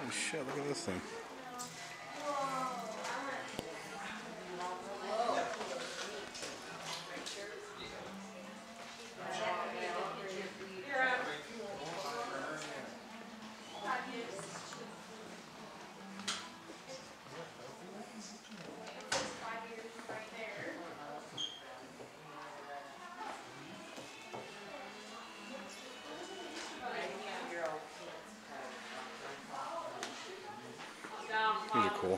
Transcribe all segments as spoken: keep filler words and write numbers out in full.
Holy shit, look at this thing. These are cool.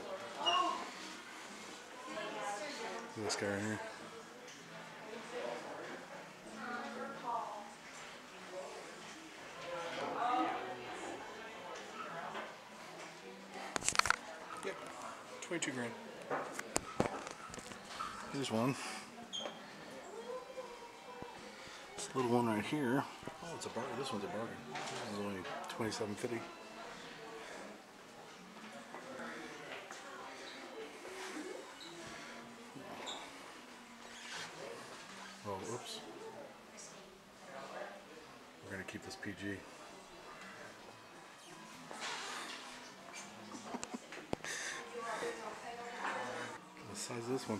This guy right here. Yep, twenty-two grand. Here's one. This little one right here. Oh, it's a bargain. This one's a bargain. This is only twenty-seven fifty. Oh, oops. We're gonna keep this P G. What size is this one?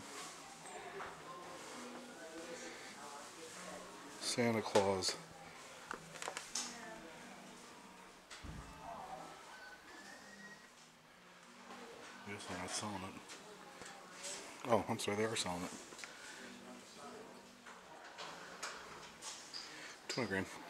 Santa Claus. This one not selling it. Oh, I'm sorry, they are selling it. twenty grand.